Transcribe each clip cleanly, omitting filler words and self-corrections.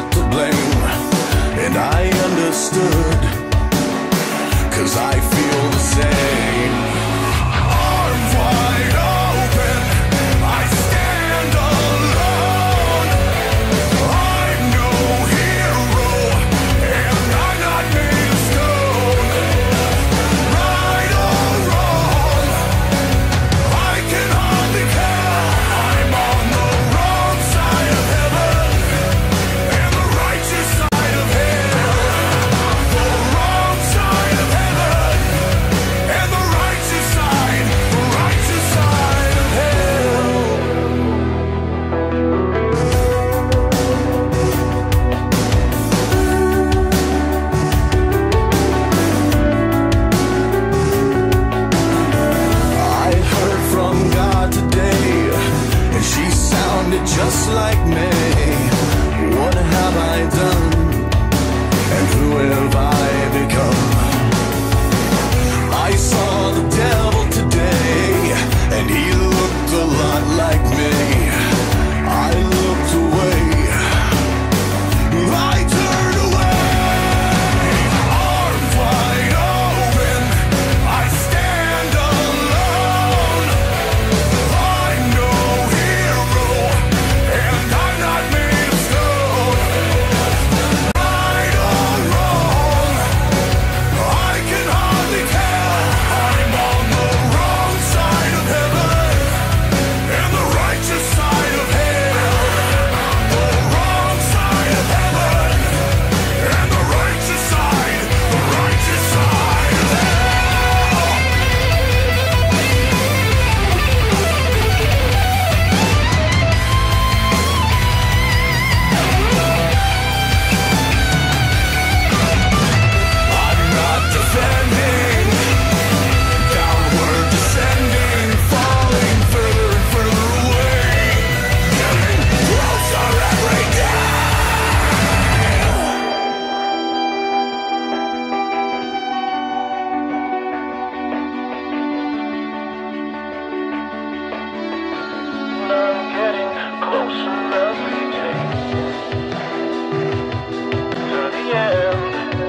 to blame, and I understood, 'cause I feel the same. Arms wide open, I stand alone. I'm no hero, and I'm not made of stone. Right or wrong, I can hardly care. I'm on the wrong side of heaven and the righteous side of hell. The wrong side of heaven and the righteous side of hell. I heard from God today, and she sounded just like me. What have I done, and who have I become? I saw the devil today, and he looked a lot like me. I looked away, I turned away. Arms wide open, I stand alone. I'm no hero, and I'm not made of stone. Right or wrong, I can hardly care. I'm on the wrong side of heaven and the righteous side of hell. The wrong side of heaven and the righteous side of hell. I'm not defending, downward descending, falling further and further away, getting closer every day. I'm getting closer every day to the end.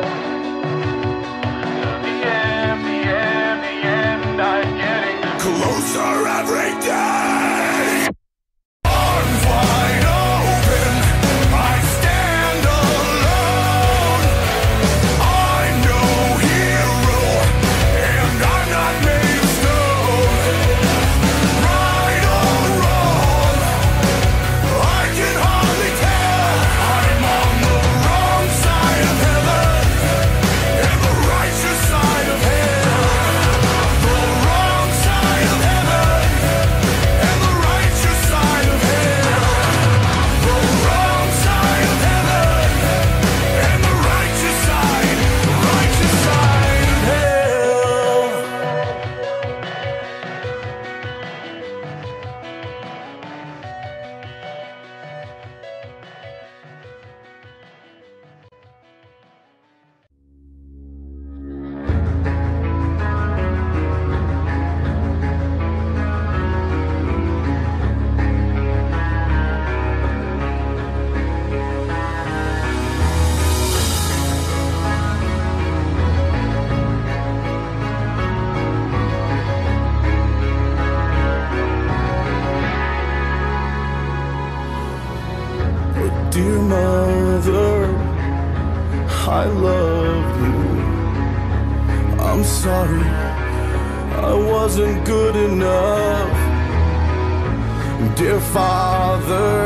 I'm getting closer every day. Arms wide open, I stand alone. I'm no hero, and I'm not made of stone. Right or wrong, I can hardly care. I'm on the wrong side of heaven and the righteous side of hell. The wrong side of heaven and the righteous side of hell. The wrong side of heaven and the righteous side of hell. Dear mother, I love you. I'm sorry I wasn't good enough. Dear father,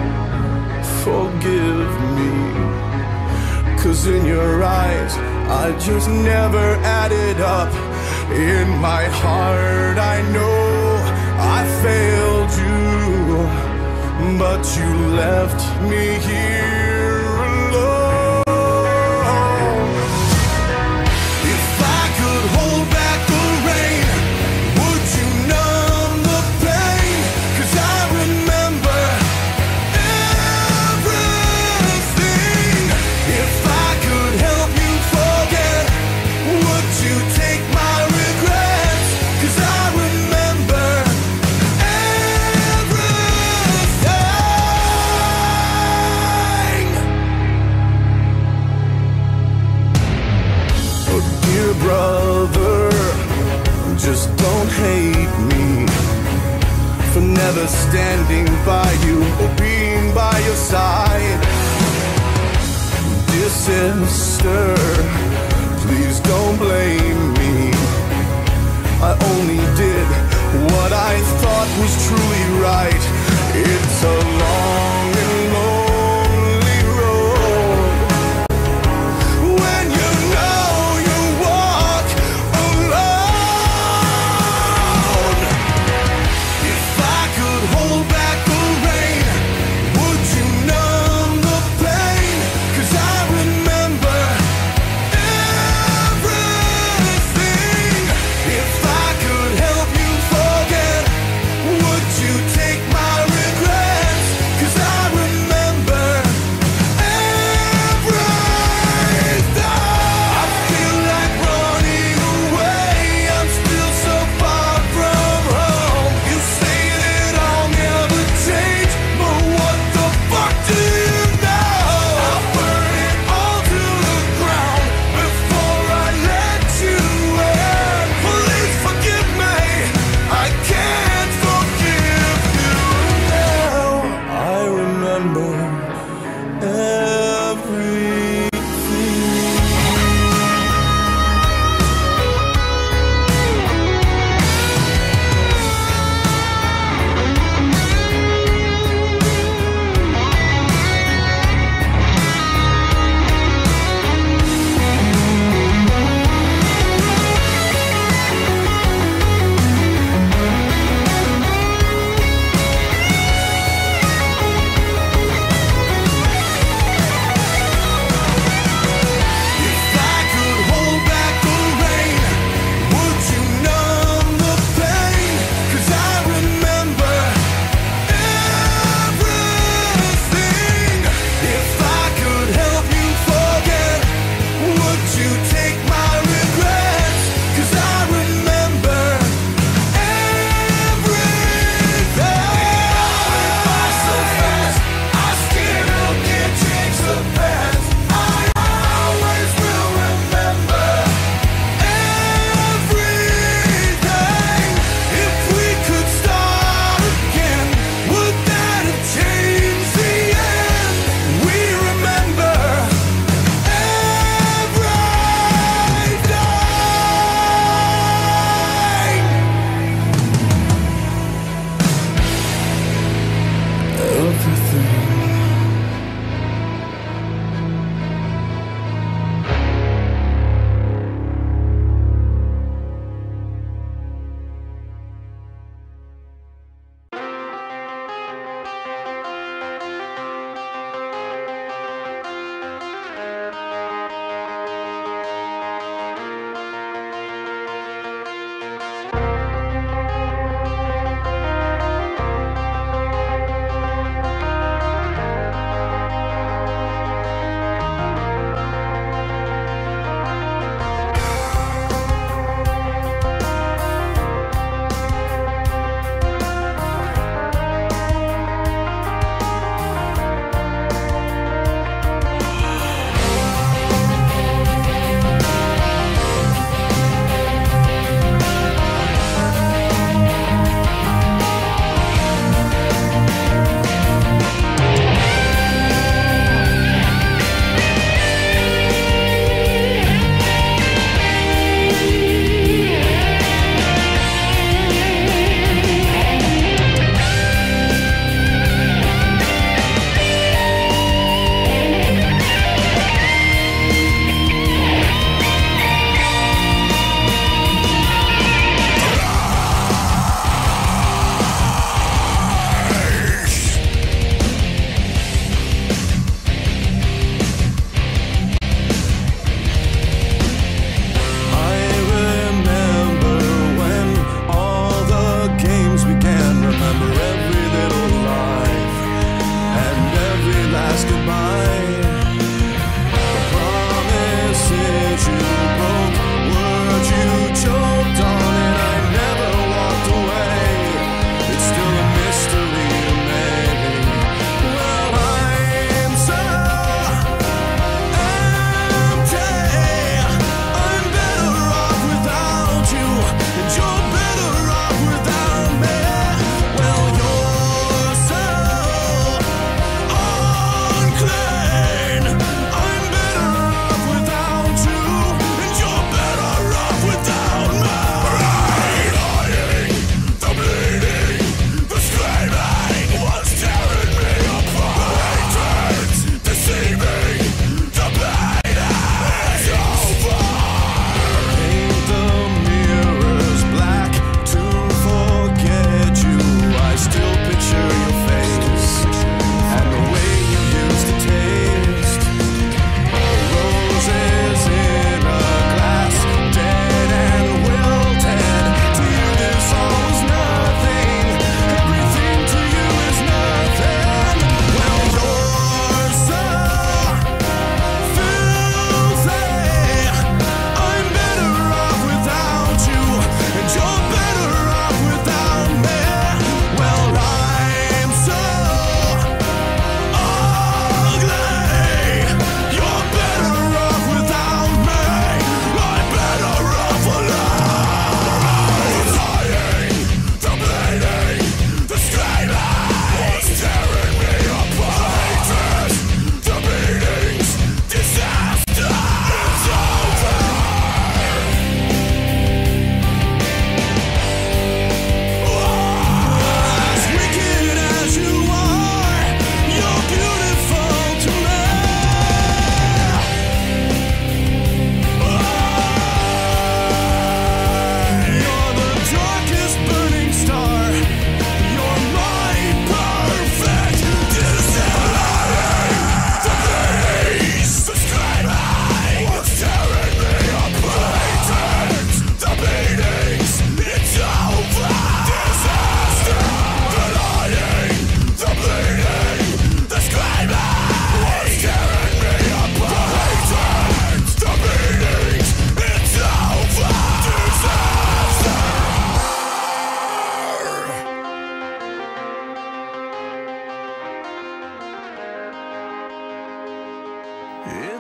forgive me, 'cause in your eyes I just never added up. In my heart I know I failed you, but you left me here alone. If I could hold back the rain, would you numb the pain? 'Cause I remember everything. If I could help you forget, would you take my regrets? 'Cause I remember everything. remember standing by you or being by your side. Dear sister, please don't blame me. I only did what I thought was truly right. It's a long and lonely road when you know you walk alone. If I could hold back the rain, would you numb the pain? 'Cause I remember everything. If I could help you forget, would you take my regrets? 'Cause I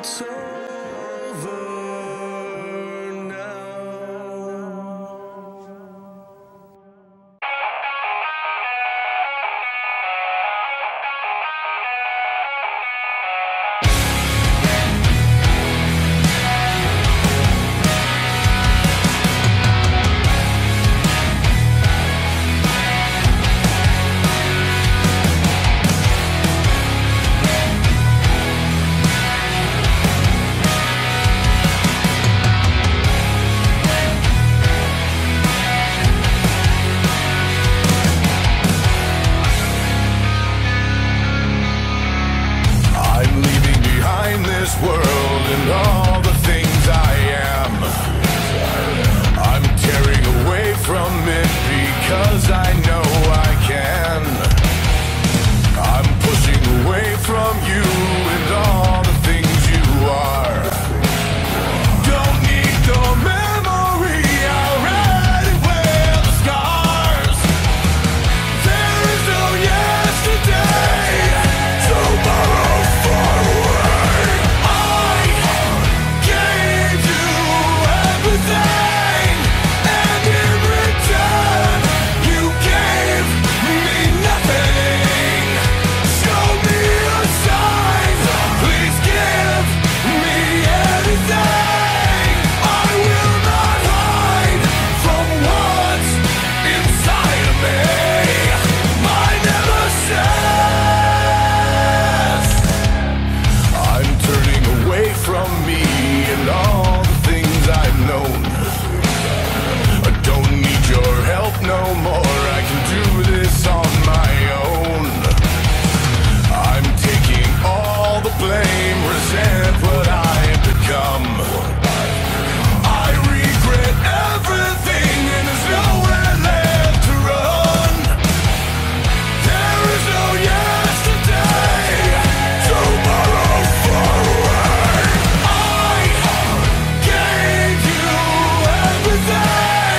it's over now. This world and all the things I am, I'm tearing away from it because I know I can. I'm pushing away from you and all the things you are. Don't need the memory, I already wear the scars. There is no yesterday, tomorrow forward. No more, I can do this on my own. I'm taking all the blame, resent what I've become. I regret everything and there's nowhere left to run. There is no yesterday, tomorrow forward. I gave you everything.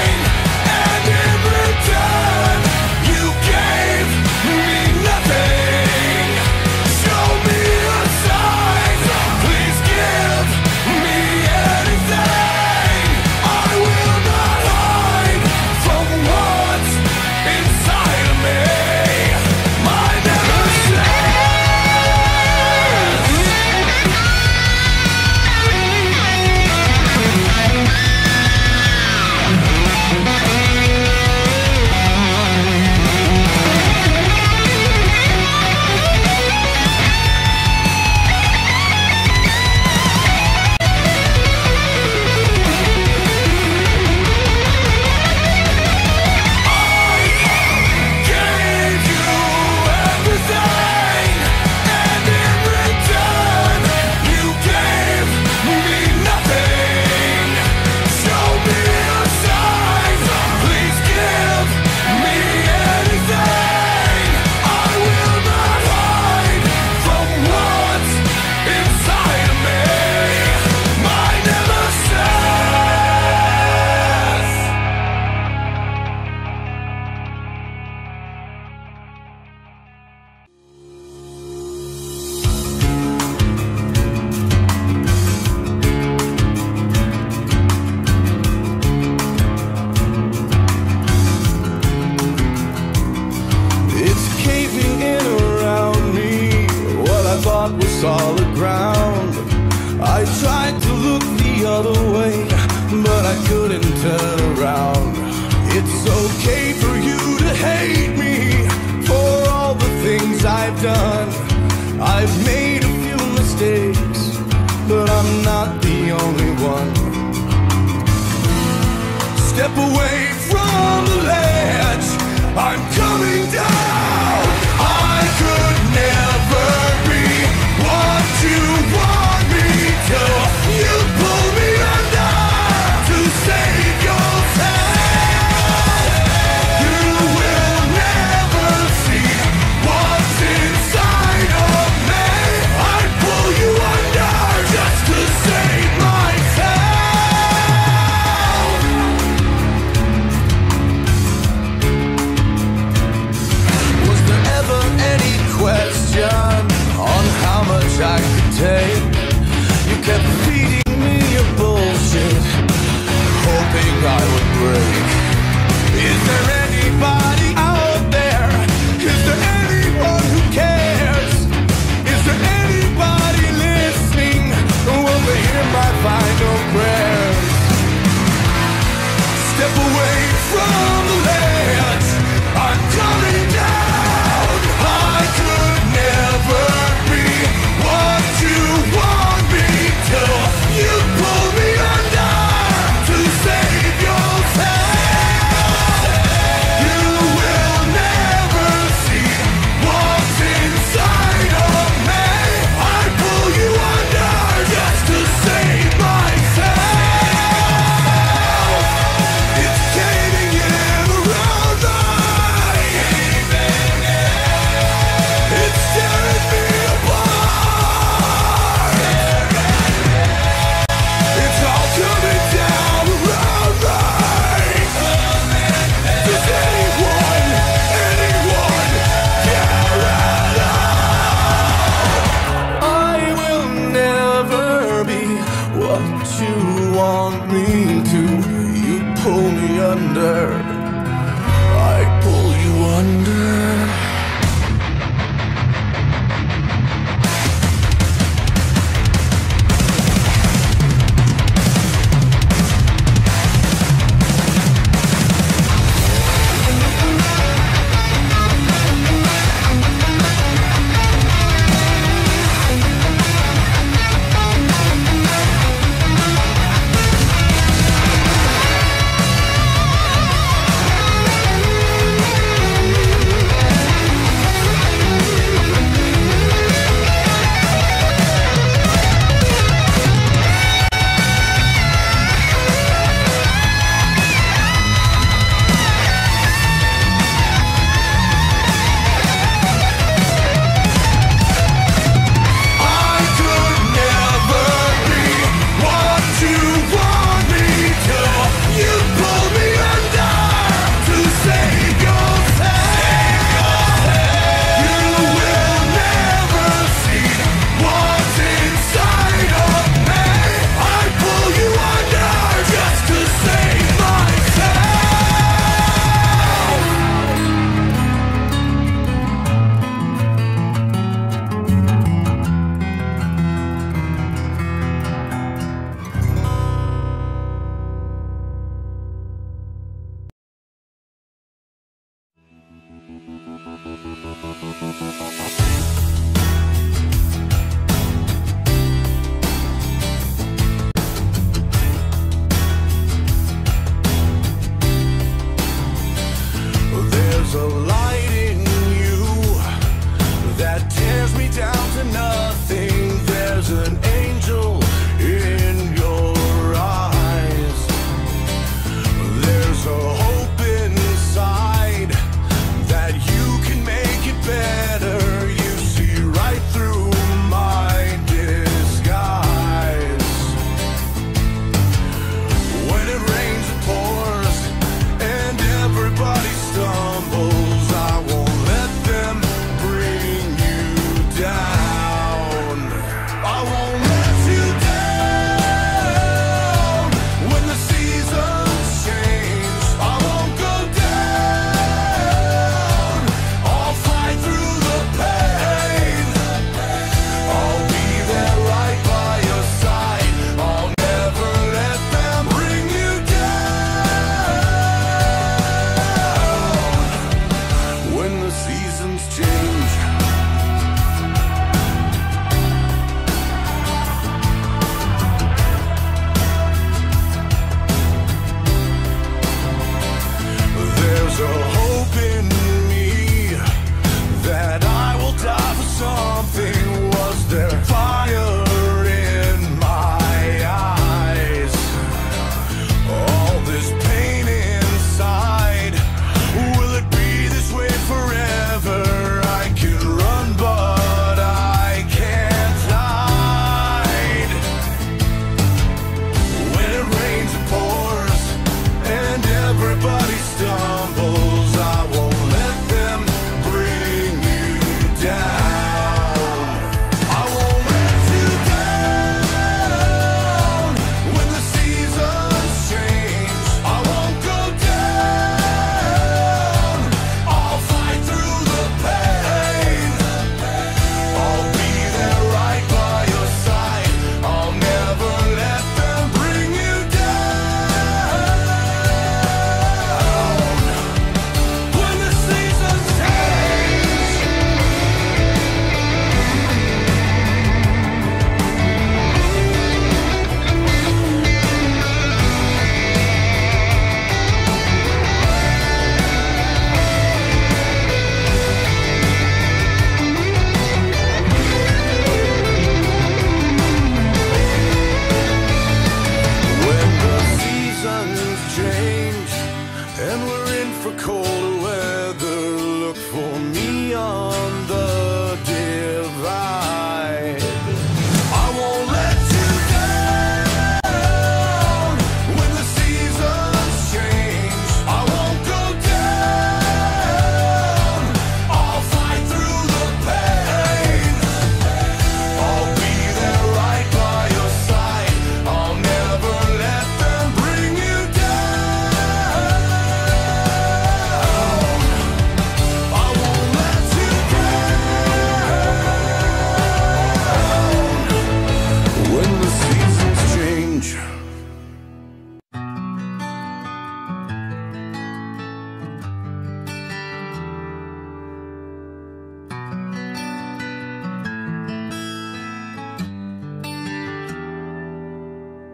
You gave me nothing. Show me a sign. Please give me anything. I will not hide from what's inside of me. My solid ground. I tried to look the other way, but I couldn't turn around. It's okay for you to hate me for all the things I've done. I've made a few mistakes, but I'm not the only one. Step away from the ledge, I'm coming down. I could never be what you want me to. You pull me under to save yourself. You will never see what's inside of me. I pull you under just to save myself. what you want me to. You pull me under, I pull you under.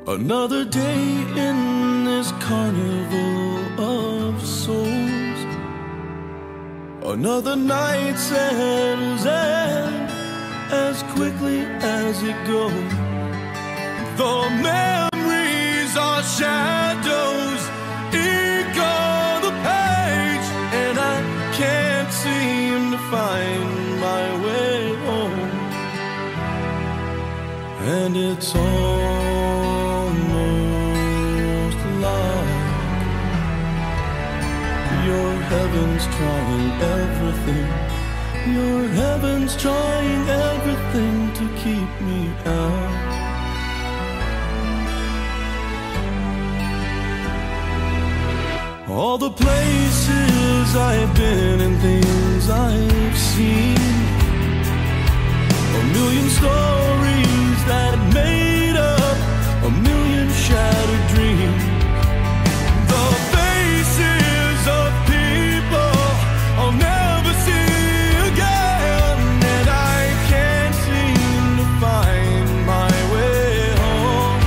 Another day in this carnival of souls. Another night settles in as quickly as it goes. The memories are shadows, ink on the page, and I can't seem to find my way home. And it's almost like your heaven's trying everything. Your heaven's trying everything to keep me out. All the places I've been and things I've seen, a million stories that made up a million shattered dreams. The faces of people I'll never see again, and I can't seem to find my way home.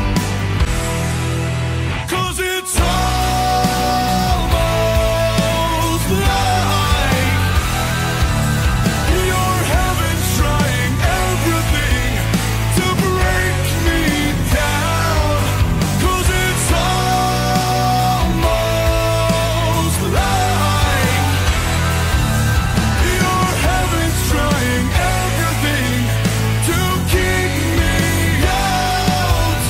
'Cause it's almost like your heaven's trying everything to break me down. 'Cause it's almost like your heaven's trying everything to keep me out.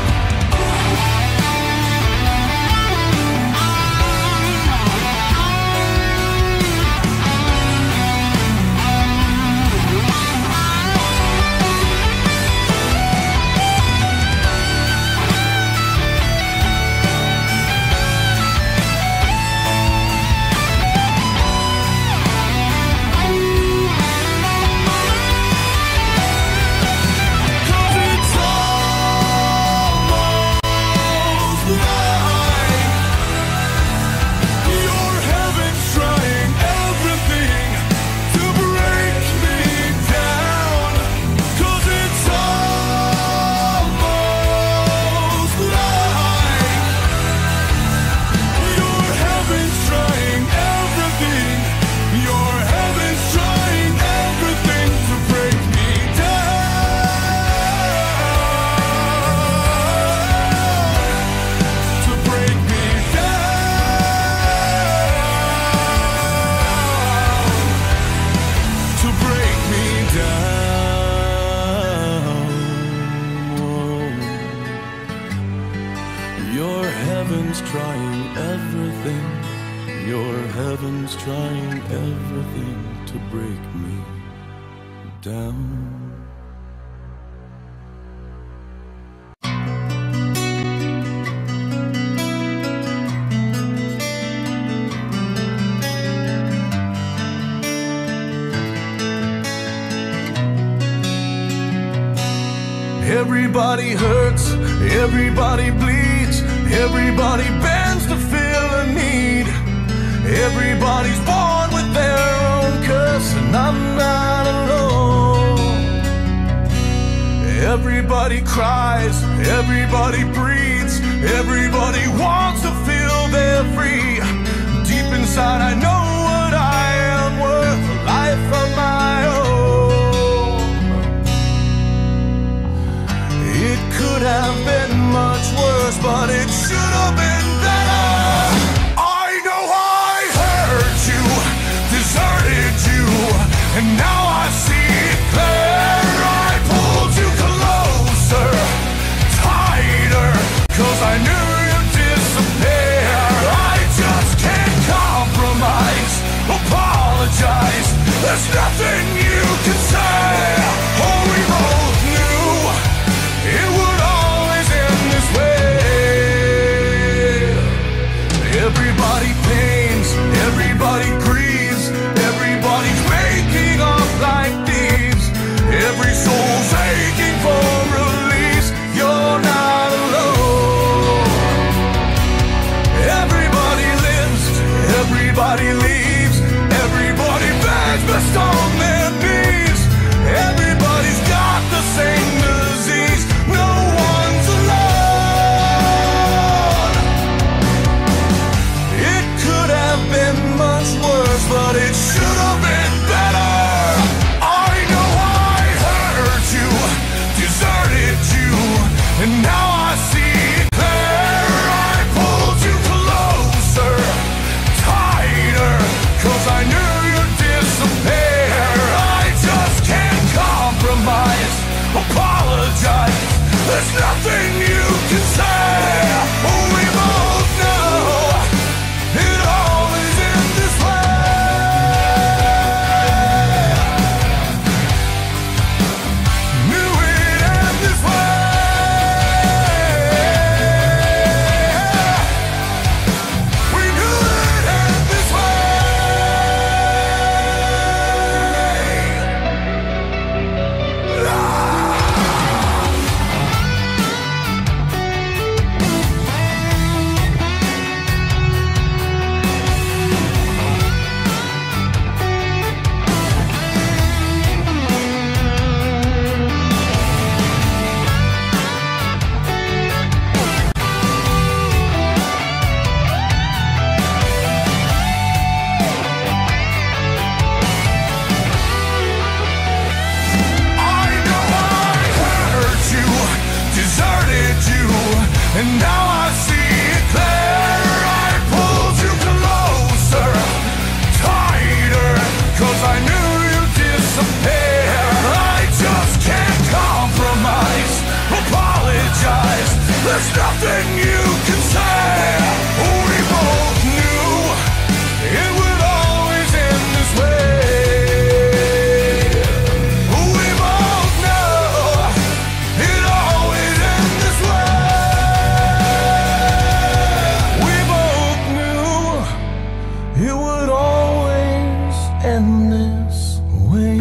Your heaven's trying everything. Your heaven's trying everything to break me down. Everybody hurts, everybody bleeds, everybody bends to fill a need. Everybody's born with their own curse, and I'm not alone. Everybody cries, everybody breathes, everybody wants to feel they're free. Deep inside I know what I am worth, a life of my own. It could have been much worse, but it should have been better. I know I hurt you, deserted you, and now I see it clear. I pulled you closer, tighter, 'cause I knew you'd disappear. I just can't compromise, apologize. There's nothing you can say. Oh, we both knew it would always end this way. nothing you can say. We both know it always ends this way. Knew it end this way. We knew it end this and now I see it clear. I pulled you closer, tighter, 'cause I knew you'd disappear. I just can't compromise, apologize. There's nothing you can say. We both knew it would always end this way. We both know it always ends this way. It would always end this way.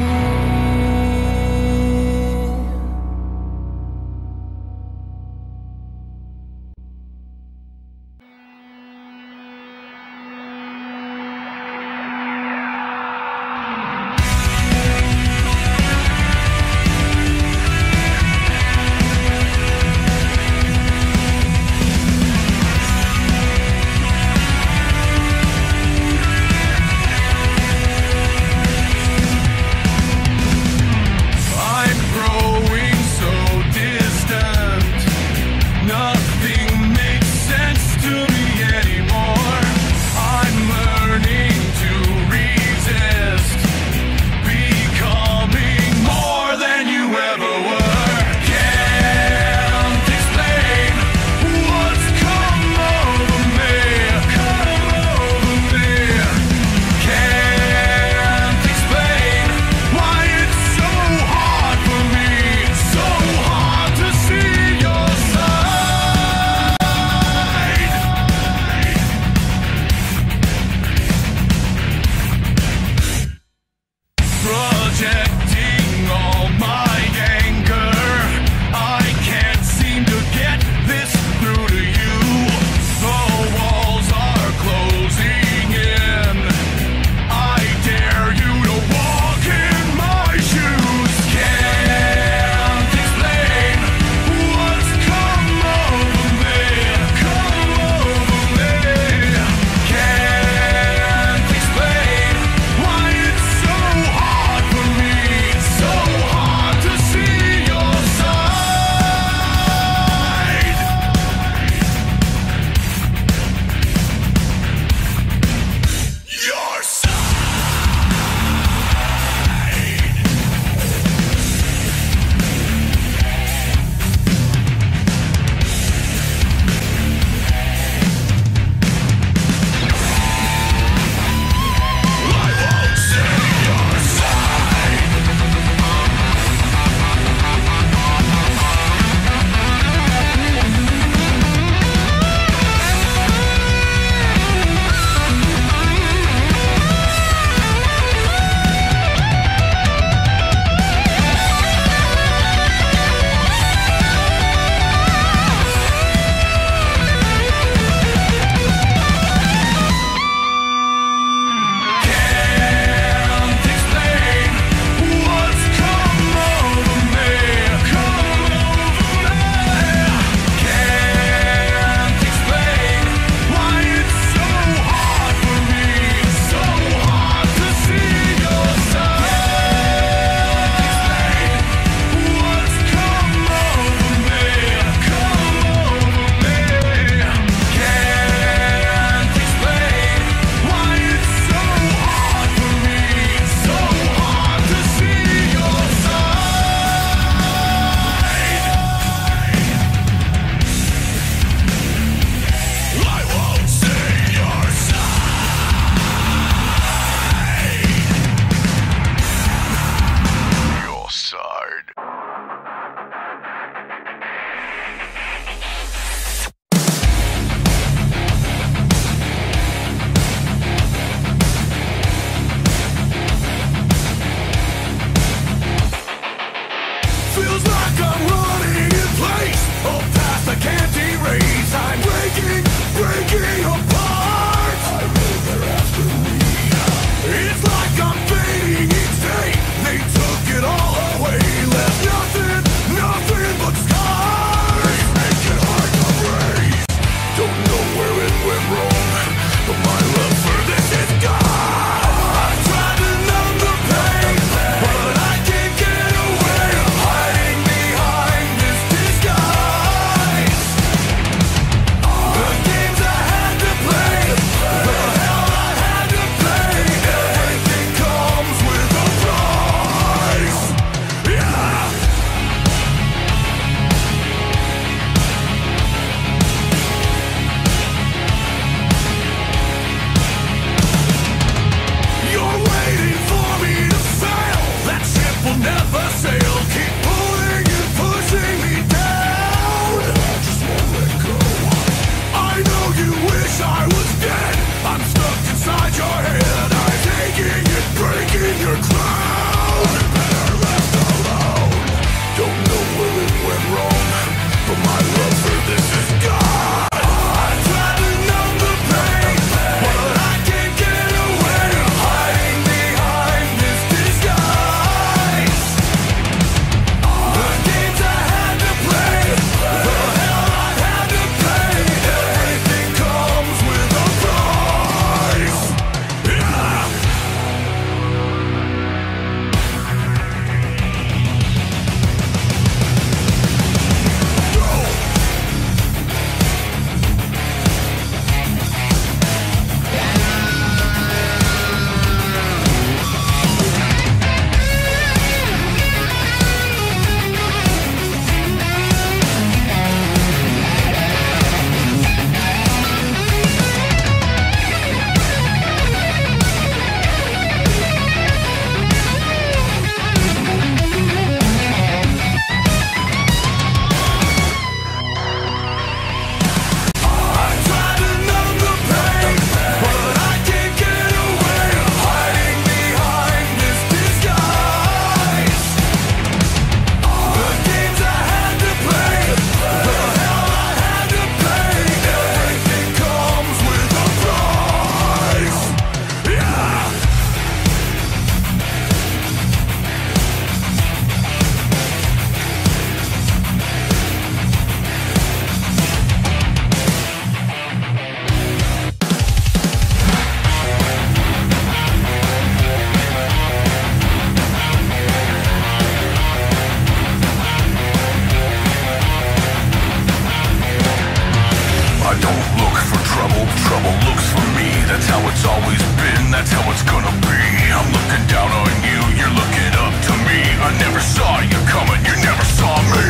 how it's always been, that's how it's gonna be. I'm looking down on you, you're looking up to me. I never saw you coming, you never saw me.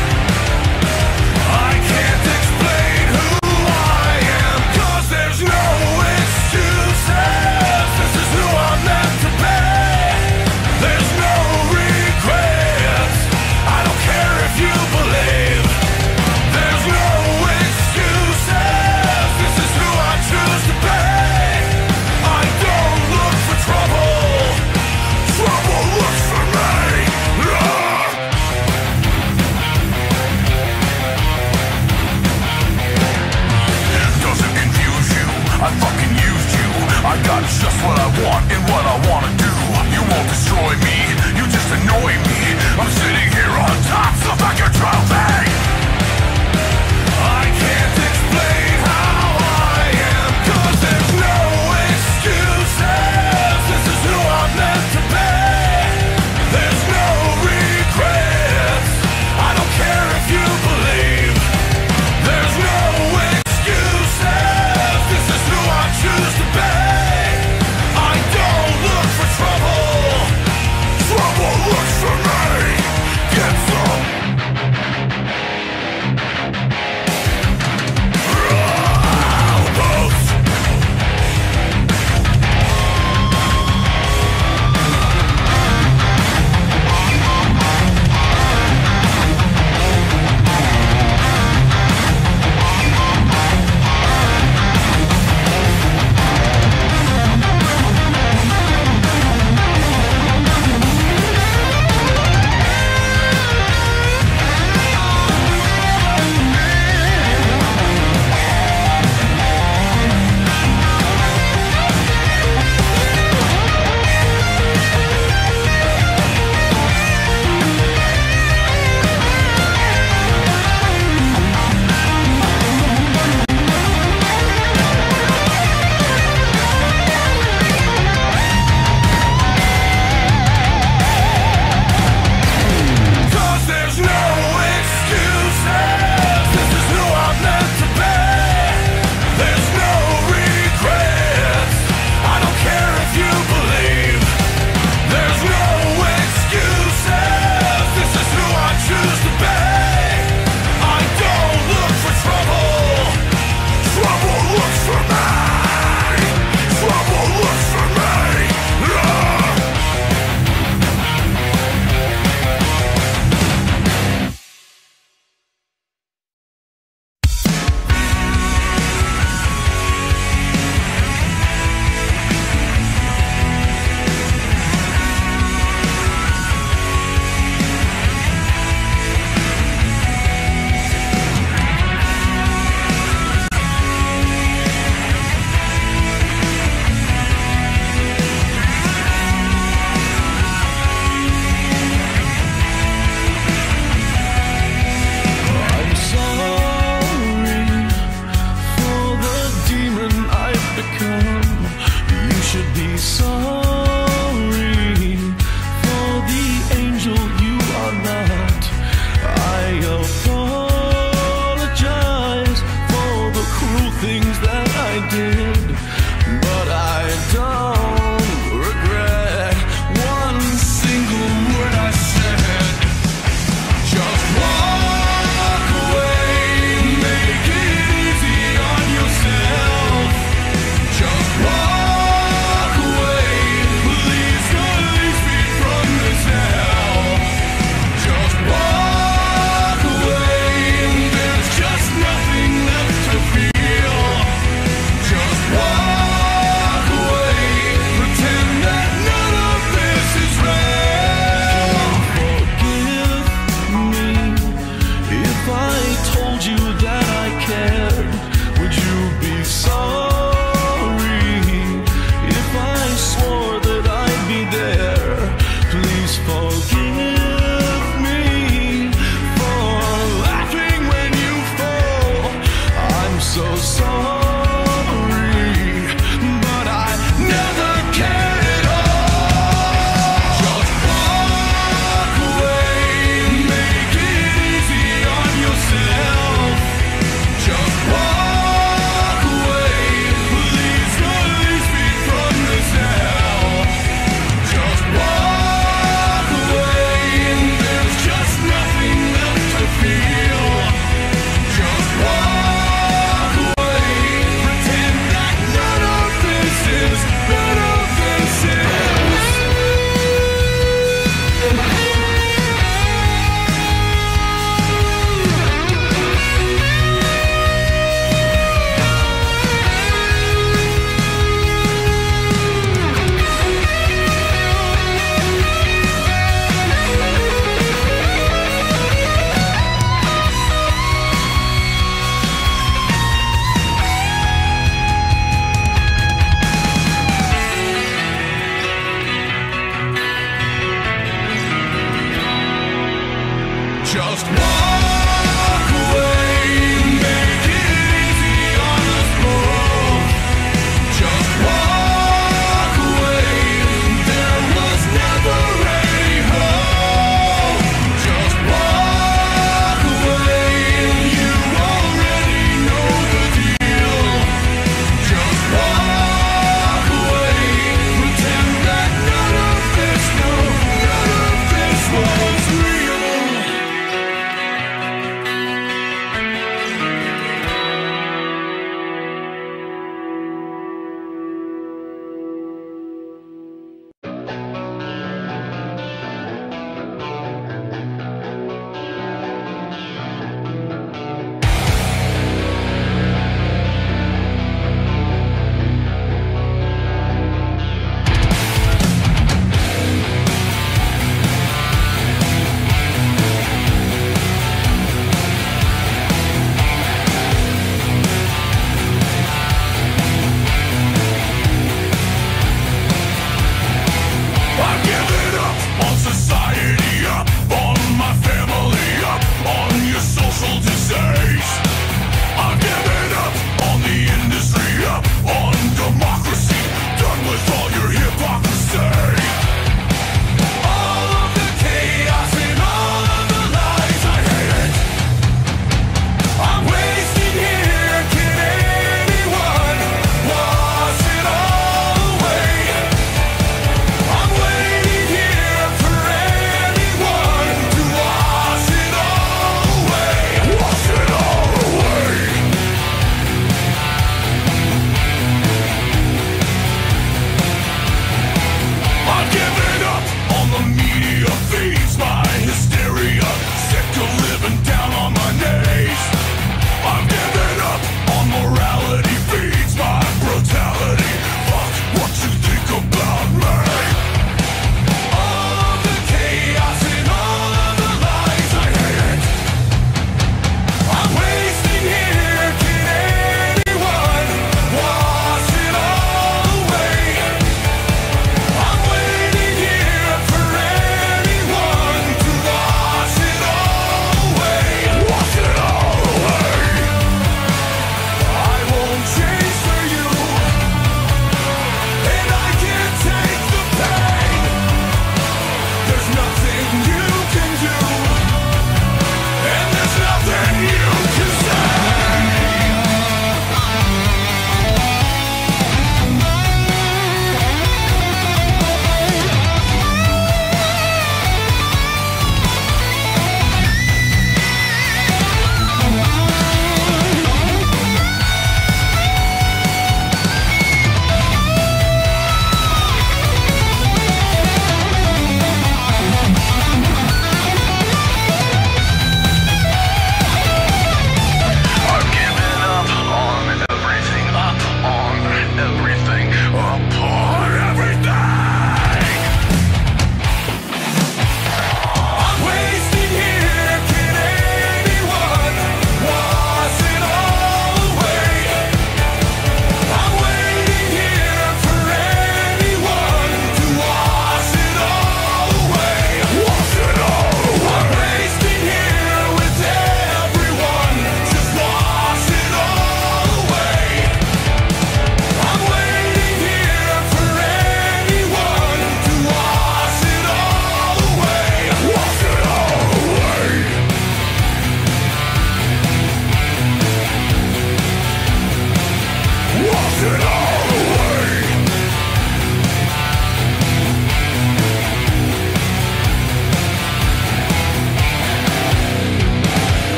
I can't explain who I am, 'cause there's no excuses. This is who I'm meant to be. There's no regrets. I don't care if you believe. There's no excuses. This is who I choose to be. I don't look for trouble.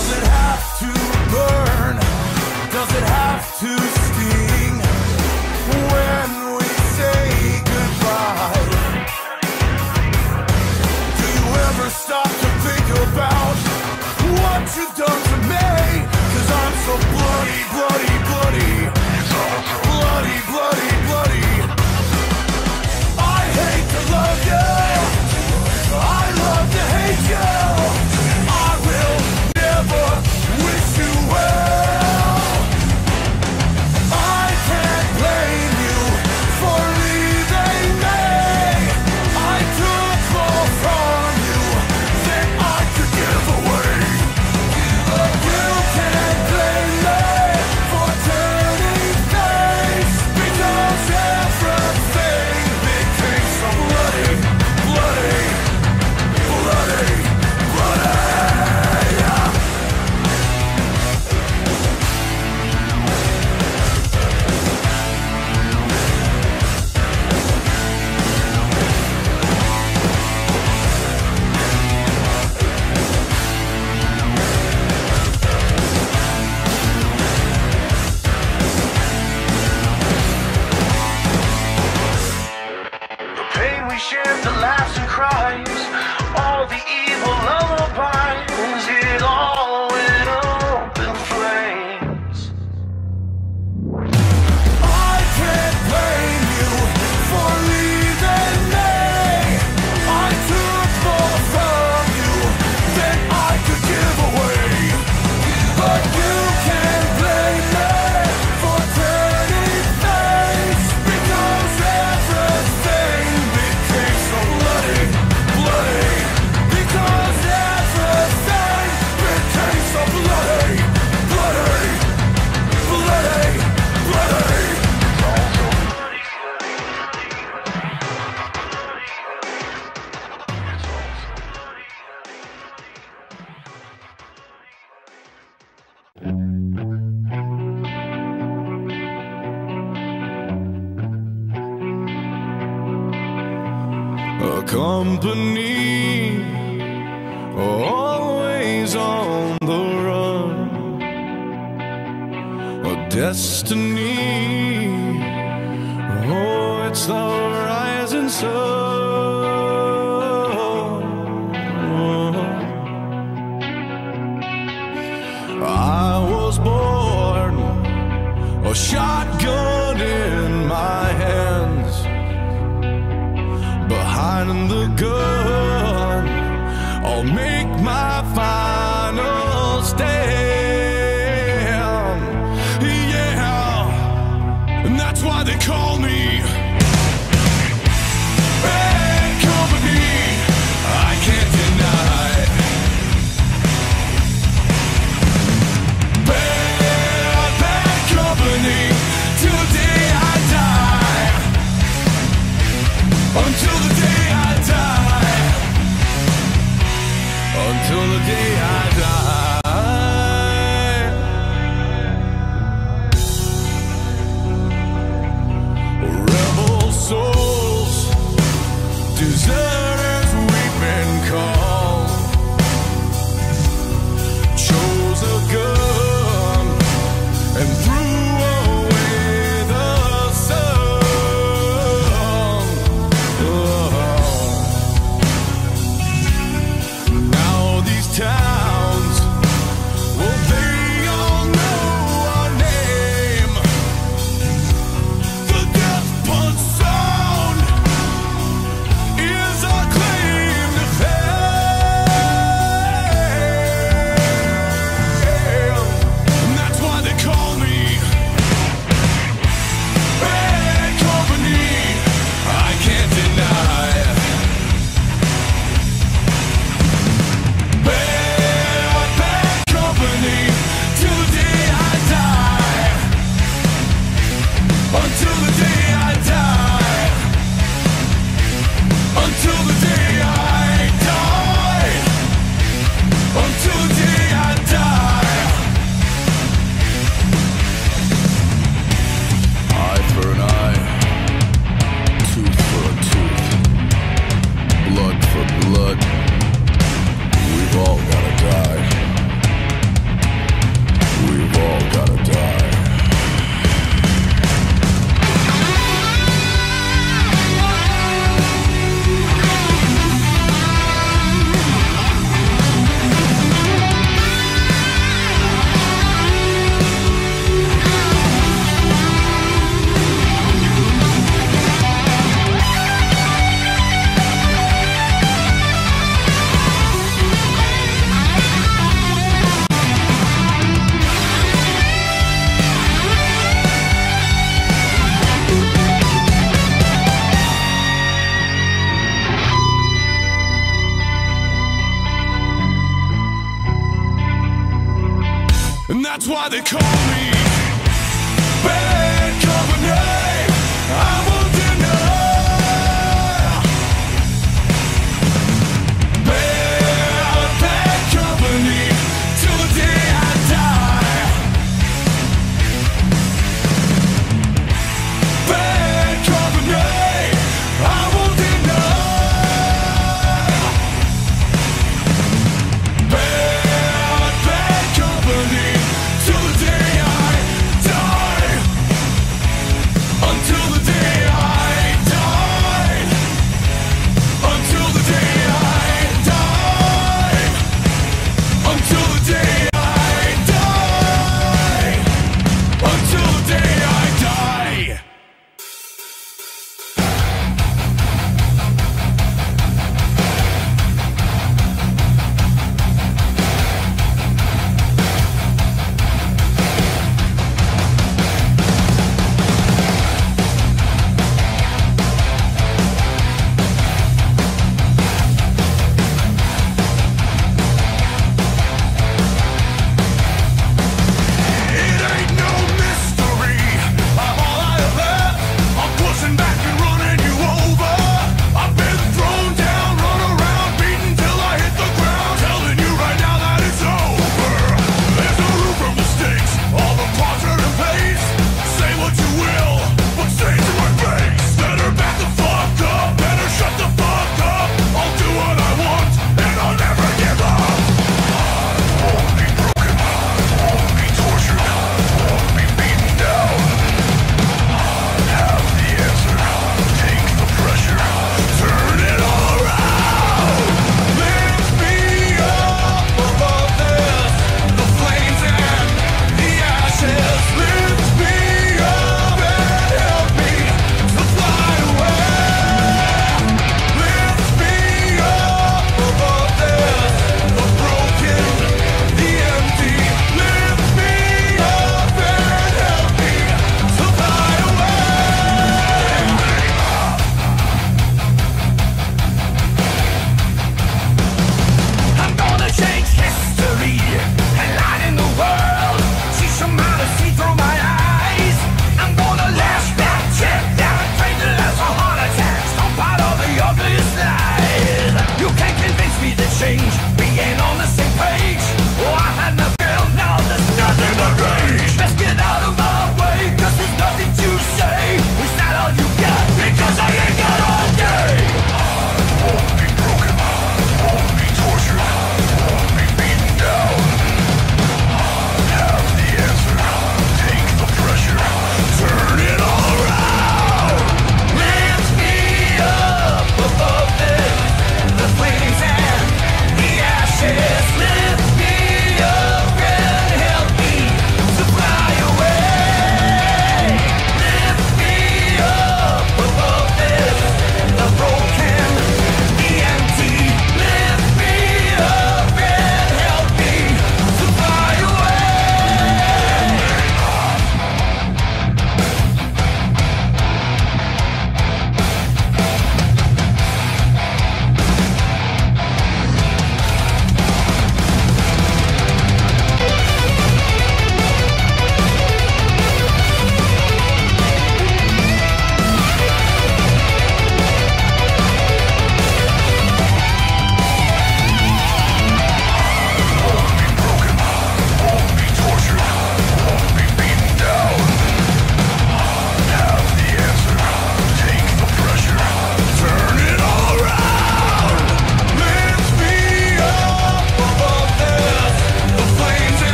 Does it have to burn? Does it have to sting when we say goodbye? Do you ever stop to think about what you've done to me? 'Cause I'm so bloody, bloody, bloody. Bloody, bloody, bloody. I hate to love you, I love to hate you. I will never wish you well. I can't blame you for leaving me. I took more from you than I could give away. But you can't blame me for turning face, because everything became so bloody, bloody, bloody, bloody. The pain we shared, the laughs and cries, all the evil lullabies, it all went up in flames. I can't blame you for leaving me. I took more from you than I could give away. But you can't blame me for turning face, because everything became so bloody, bloody. Because everything became so bloody, bloody, bloody, bloody. A company always on the run, a destiny, oh, it's the rising sun. I was born, a shotgun in my hands, behind the gun, I'll make my final stand. Yeah, and that's why they call me Bad Company. I can't deny it. Bad, bad company, till the day I die. Until the day I die. Until the day I die. Rebel souls, deserters we've been called. Chose a gun and threw away the sun. Now these times That's why they call me bad company. I will deny bad company till the day I die. Bad company, I will deny bad company till the day I die.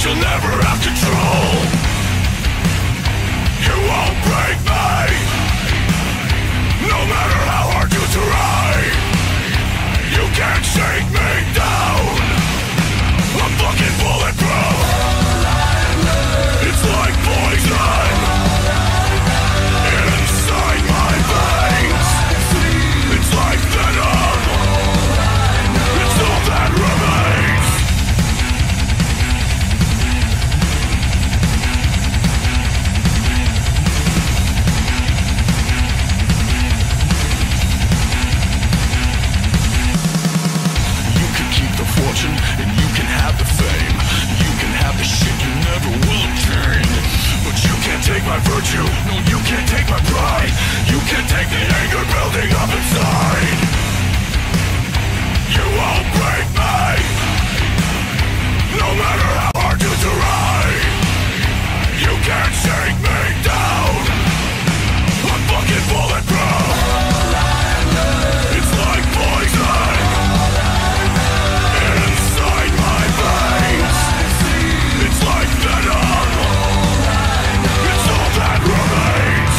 you'll never have control. You won't break me, no matter how hard you try. You can't shake me down, I'm fucking bulletproof. It's like poison inside my veins. It's like venom, it's all that remains. You can keep the fortune and you can have the fame. You can have the shit you never will obtain. But you can't take my virtue, no, you can't take my pride. You can't take the anger building up inside. You won't break me, no matter how hard you try. You can't shake me down, I'm fucking bulletproof. It's like poison inside my veins. It's like venom, it's all that remains.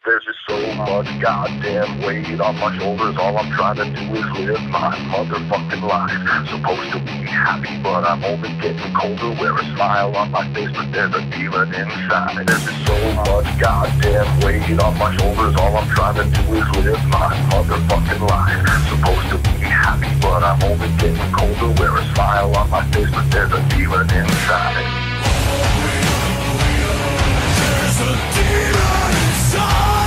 There's just so much goddamn weight on my shoulders. All I'm trying to do is live my motherfucking life. Supposed to be happy, but I'm only getting colder. Wear a smile on my face, but there's a demon inside. There's just so much goddamn weight on my shoulders. All I'm trying to do is live my motherfucking life. Supposed to be happy, but I'm only getting colder. Wear a smile on my face, but there's a demon inside. There's a demon inside.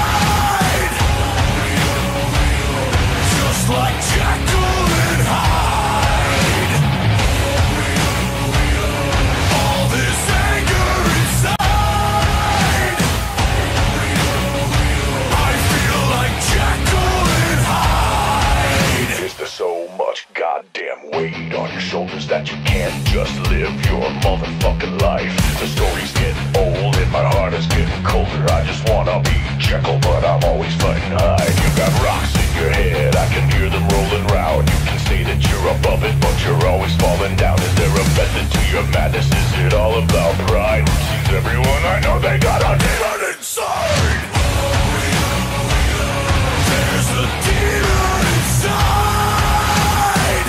Just like Jekyll and Hyde. All this anger inside. I feel like Jekyll and Hyde. Is there so much goddamn weight on your shoulders that you can't just live your motherfucking life? The story's getting old and my heart is getting colder. I just wanna be Jekyll, but I'm always fighting Hyde. You got rocks in your head, I can hear them rolling round. You can say that you're above it, but you're always falling down. Is there a method to your madness? Is it all about pride? Seems everyone I know, they got a demon inside. There's a demon inside.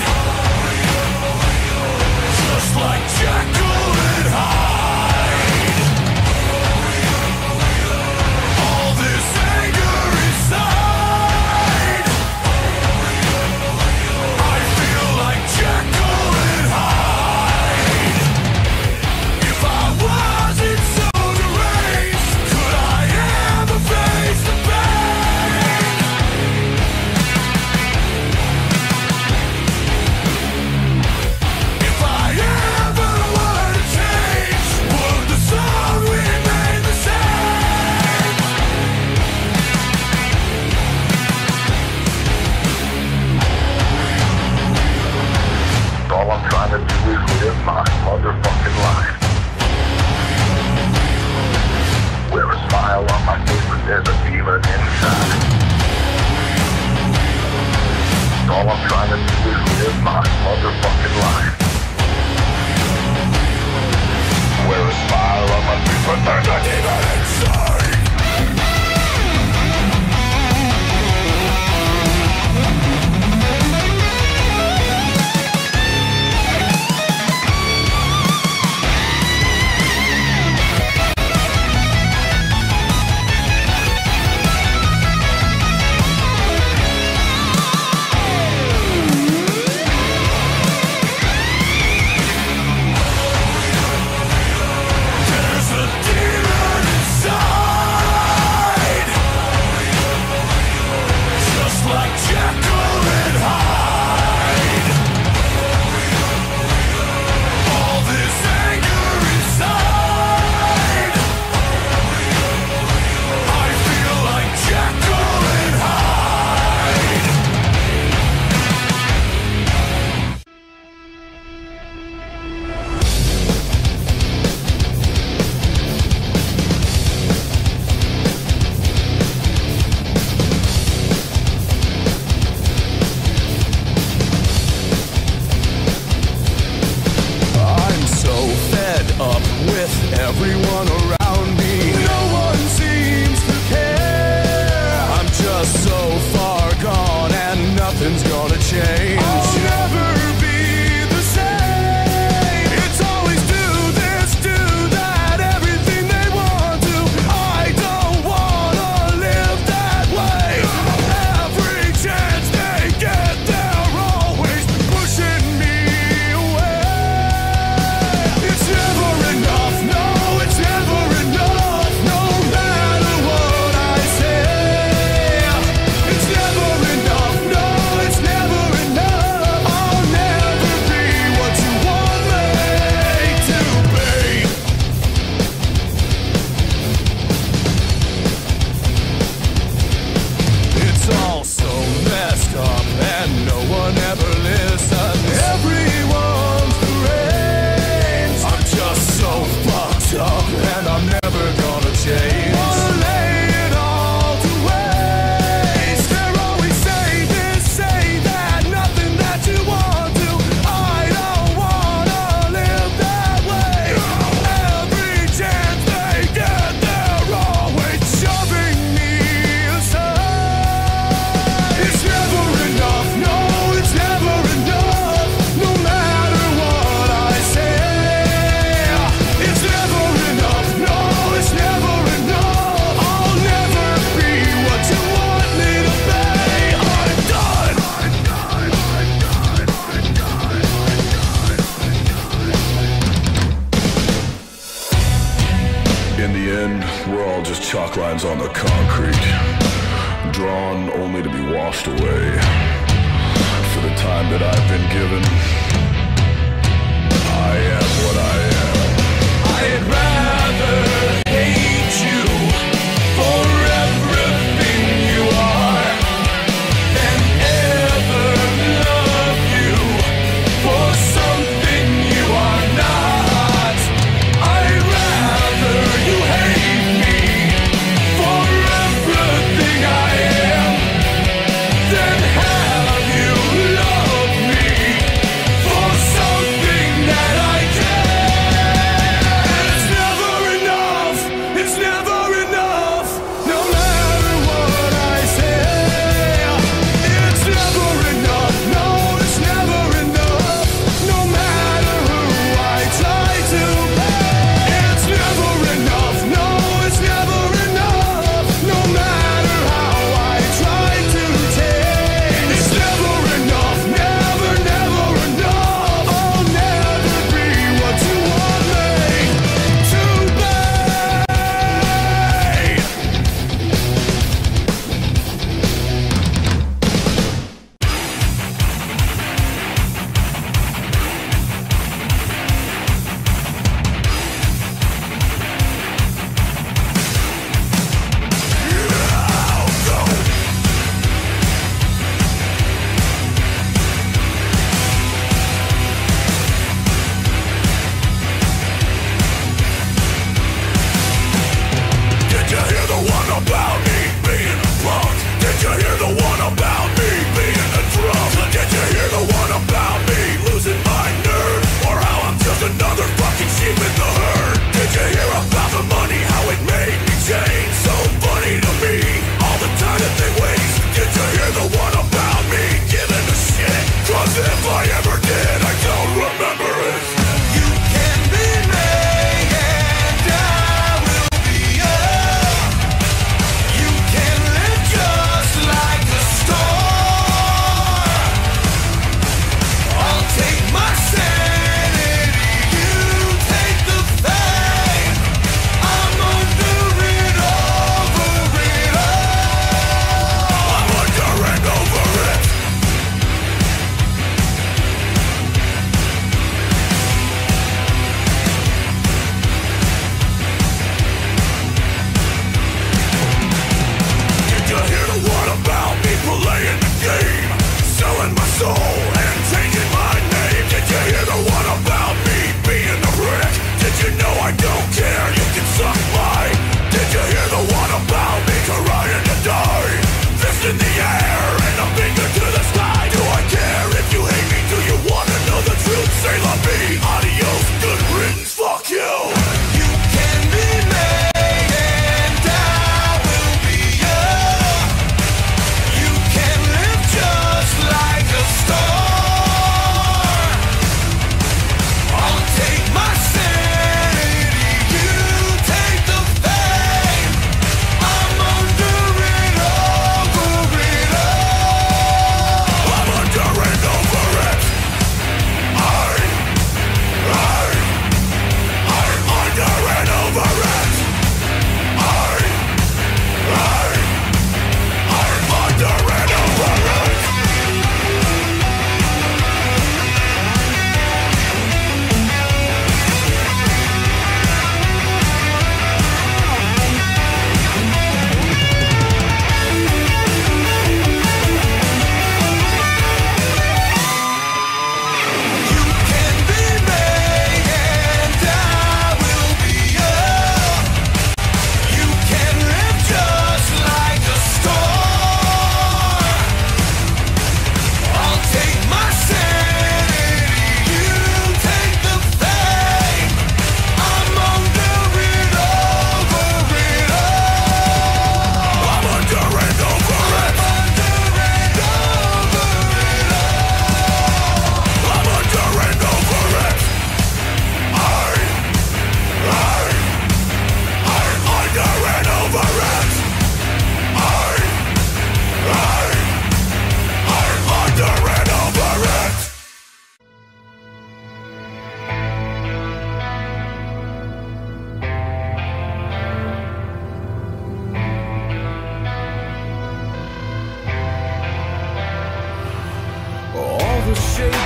Just like Jekyll and Hyde. All this anger inside. I feel like Jekyll and Hyde. If I wasn't so deranged, could I ever face the pain? If I ever were to change, would the song remain the same? All I'm trying to do is live my motherfucking life. Wear a smile on my face, but there's a demon inside. All I'm trying to do is live my motherfucking life. Wear a smile on my face, but there's a demon inside. There's a demon inside. end, we're all just chalk lines on the concrete, drawn only to be washed away. For the time that I've been given, I am what I am. I'd rather hate you for everything you are than ever love you for something you are not. I'd rather you hate me for everything I am than have you love me for something that I can. It's never enough. It's never enough. No matter what I say, it's never enough. No, it's never enough. No matter who I try to be, it's never enough. No, it's never enough. No matter how I try to take, it's never enough. Never, never enough. I'll never be what you want me to be. Did you hear the one about me being a punk? Did you hear the one about me being a drunk? Did you hear the one about me losing my nerve? Or how I'm just another fucking sheep in the herd? Did you hear about the money, how it made me change? So funny to me, all the time that they waste. Did you hear the one about me giving a shit? 'Cause if I ever did, I don't remember it. You can be me and I will be yours. You can live just like a star. I'll take my sanity, you take the fame.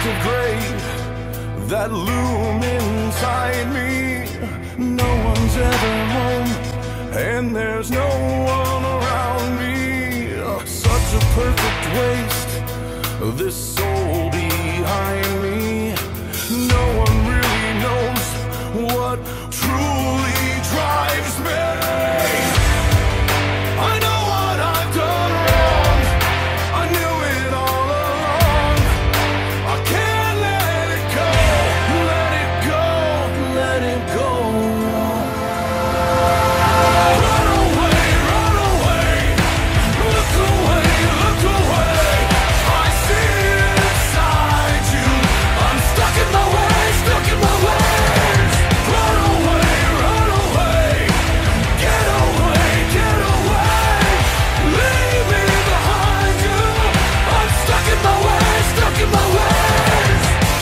of gray that loom inside me. No one's ever home, and there's no one around me. Such a perfect waste, this soul behind me. No one really knows what truly drives me. I know what I've done wrong, I knew it all along. I can't let it go, let it go, let it go. Run away, look away, look away. I see it inside you, I'm stuck in my ways, stuck in my ways. Run away, get away, get away. Leave me behind you, I'm stuck in my ways, stuck in my ways.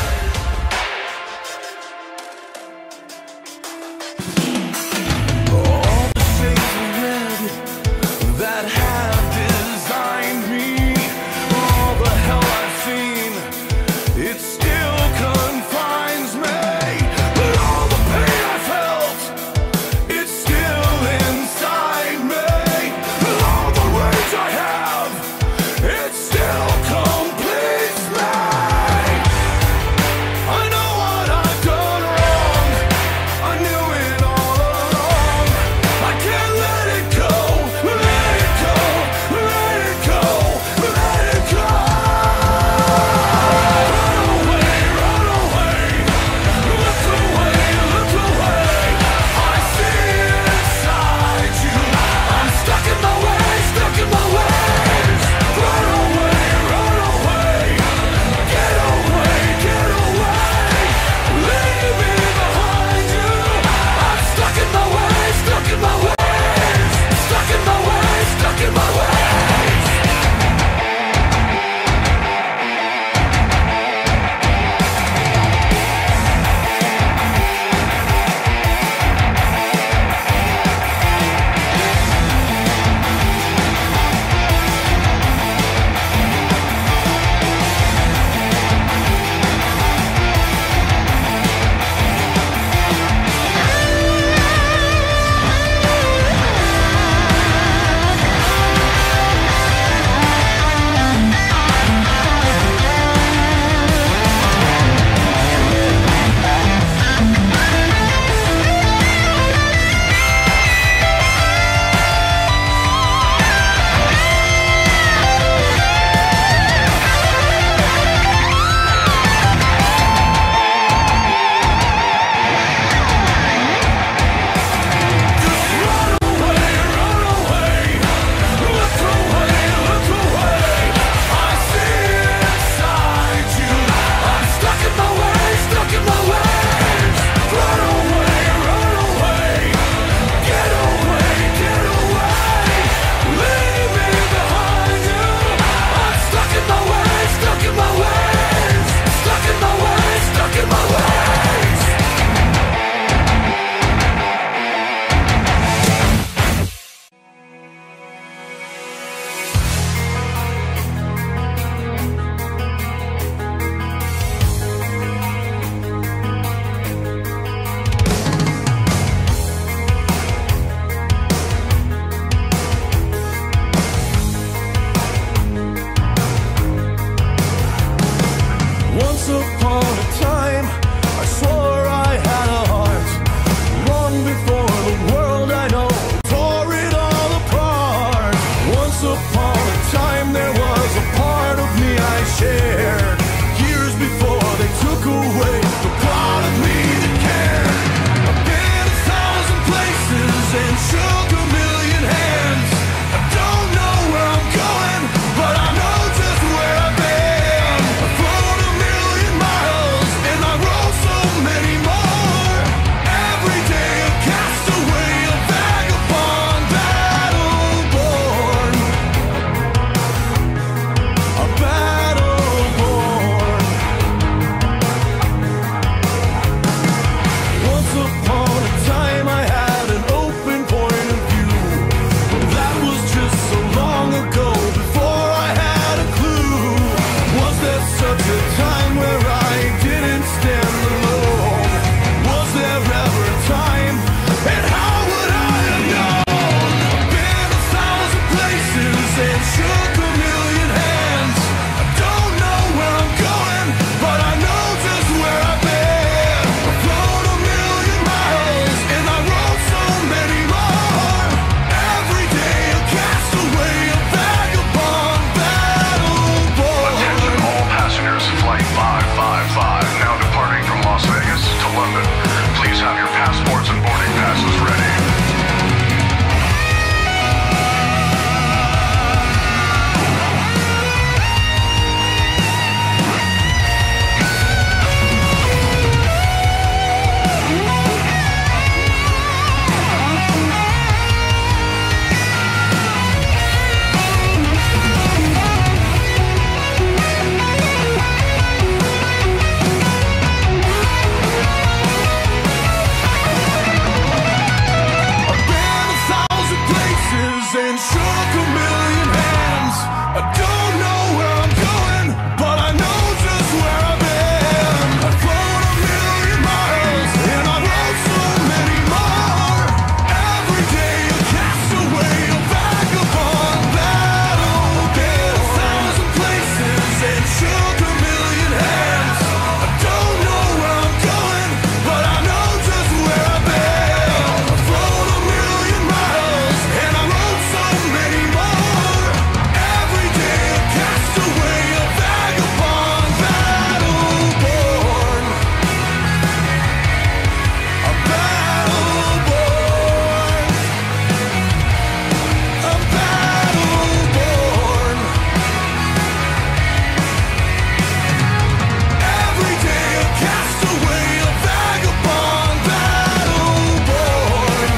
All the shades of red that have designed me, all the hell I've seen, it still confines me. But all the pain I felt, it's still inside me. And all the rage I have, it still completes me. I know what I've done wrong, I knew it all along. I can't let it go, let it go, let it go, let it go. Run away, look away, look away. I see it inside you, I'm stuck in my ways, stuck in my ways. Run away, get away, get away. Leave me behind you, I'm stuck in my ways, stuck in my ways. Stuck in my ways, stuck in my ways. Once upon a time, I swore I had a heart. Long before the world I know tore it all apart. Once upon a time, there was a part of me I shared. Years before they took away the part of me that cared. I've been 1,000 places and shook a million hands. I don't know where I'm going, but I know just where I've been. I've flown a million miles and I wrote so many more. Every day a castaway, a vagabond, battle-born. A battle-born. Once upon a time I had an open point of view. That was just so long ago, before I had a clue. Was there such a time where I Passports and boarding passes ready. And shook a million hands. I don't know where I'm going, but I know just where I've been. I've flown a million miles, and I wrote so many more. Every day a castaway, a vagabond battle. Been 1,000 places and shook a million hands. I don't know where I'm going, but I know just where I've been. I've flown a million miles, and I wrote so many more. Every day a castaway, a vagabond battle-born. A battle-born. A battle-born. Every day a castaway, a vagabond battle-born.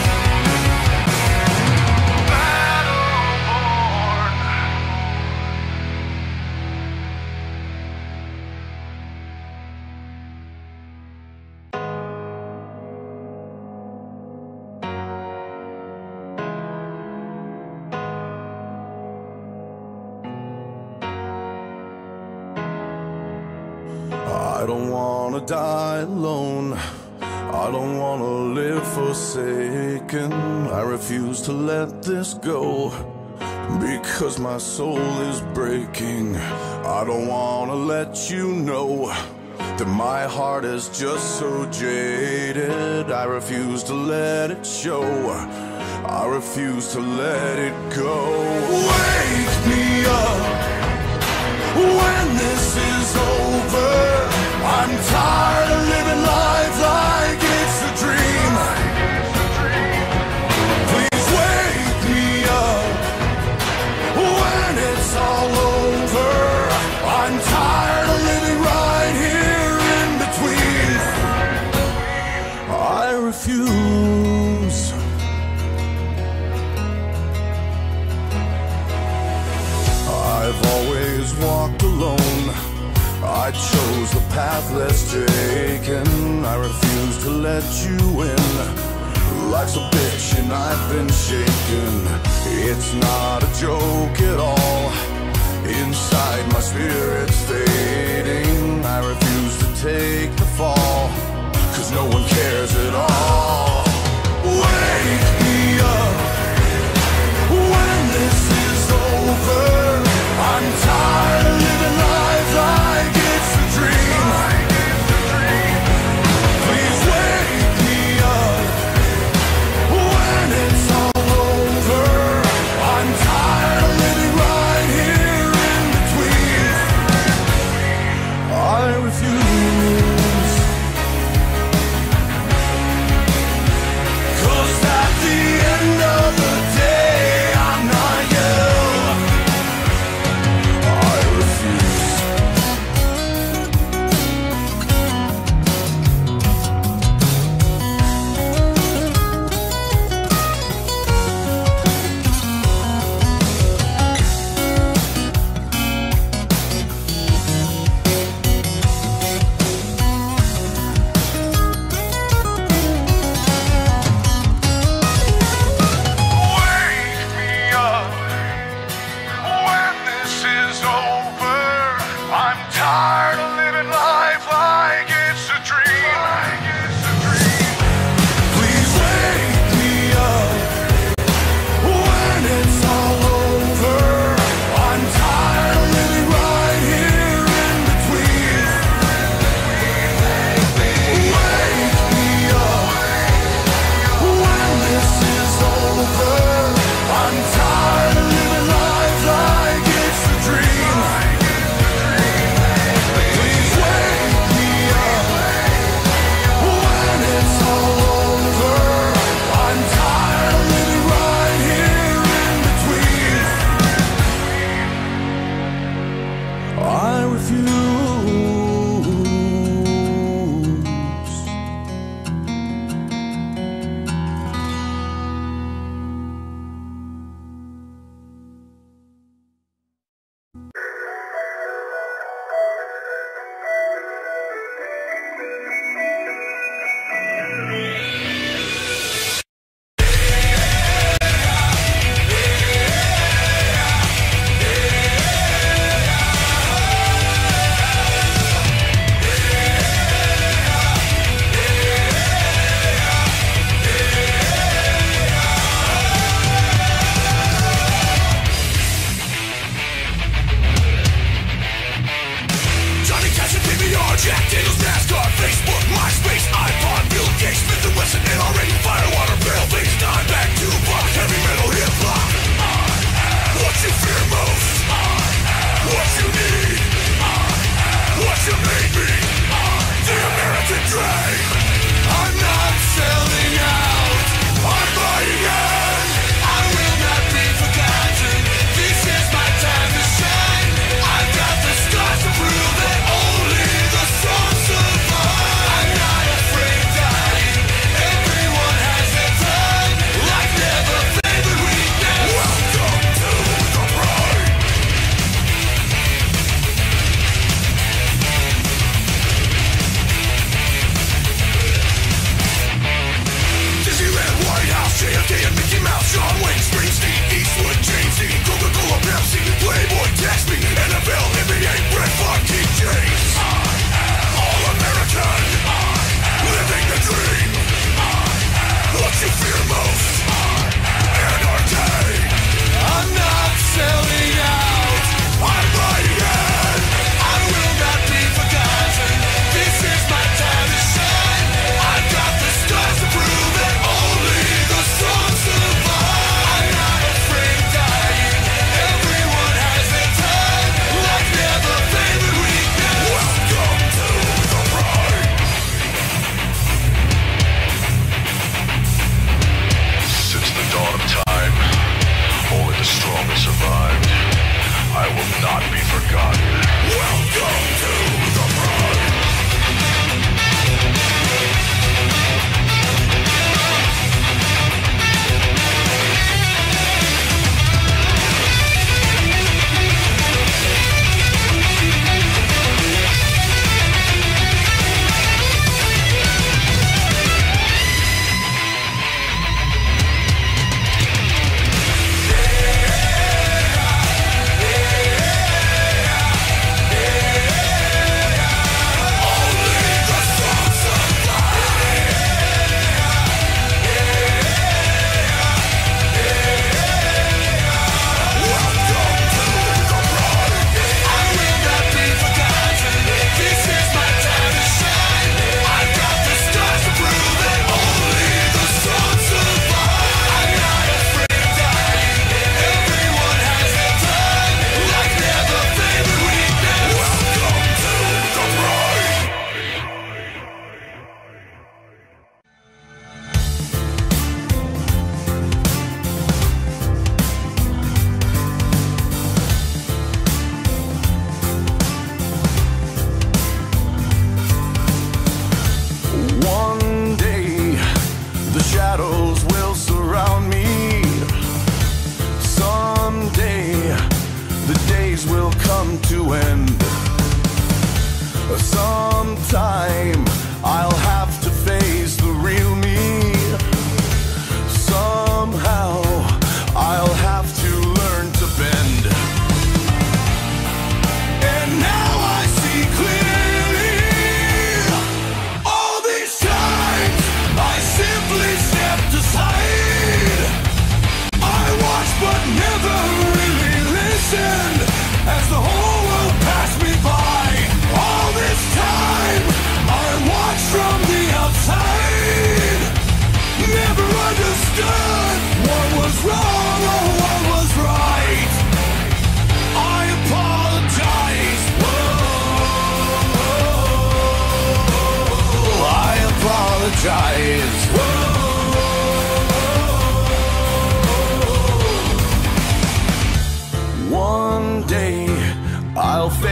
I don't wanna die alone. I don't wanna live forsaken. I refuse to let this go, because my soul is breaking. I don't wanna let you know that my heart is just so jaded. I refuse to let it show. I refuse to let it go. Wake me up when this is over. I'm tired of living life like it's a dream. Please wake me up when it's all over. I'm tired of living right here in between. I refuse. I've always walked alone. I chose the path less taken. I refuse to let you in. Life's a bitch and I've been shaken. It's not a joke at all. Inside my spirit's fading. I refuse to take the fall, 'cause no one cares at all. Wake me up when this is over. I'm tired of living life like it's a dream. Please wake me up when it's all over. I'm tired of living right here in between. I refuse.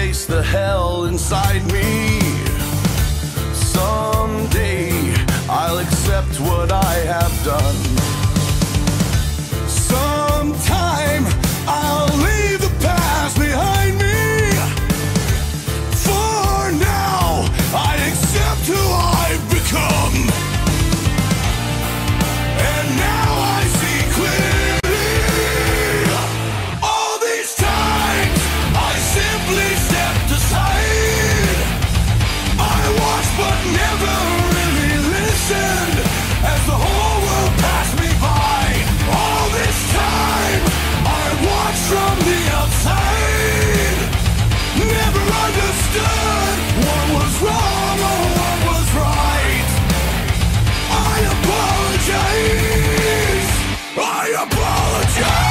face the hell inside me. Someday I'll accept what I have done. Sometime I'll leave the past behind me. For now, I accept who I've become. And now I see clearly. All these times I simply stepped aside. I watched but never really listened as the whole world passed me by. All this time I watched from the outside. Never understood what was wrong or what was right. I apologize. I apologize.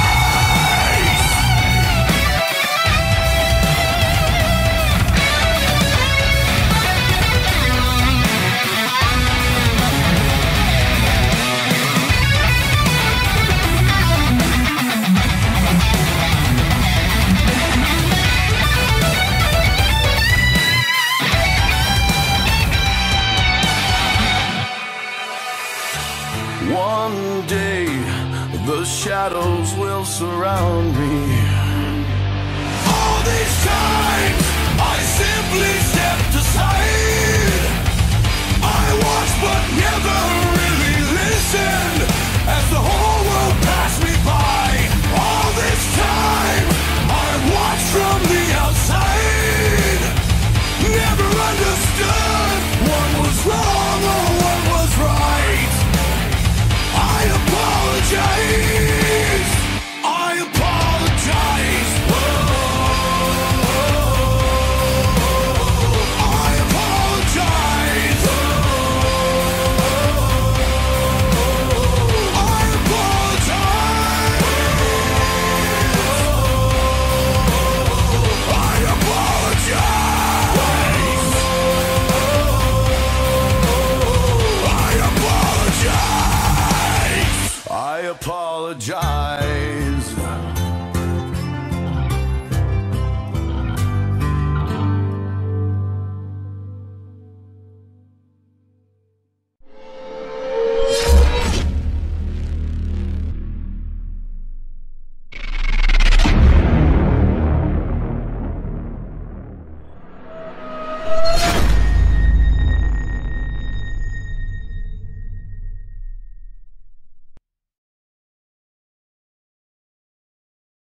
One day the shadows will surround me. All these times I simply stepped aside. I watched but never really listened as the whole world passed me by. All this time I watched from the outside. Never understood what was wrong or what was right. I apologize. I apologize. I apologize. I apologize. I apologize.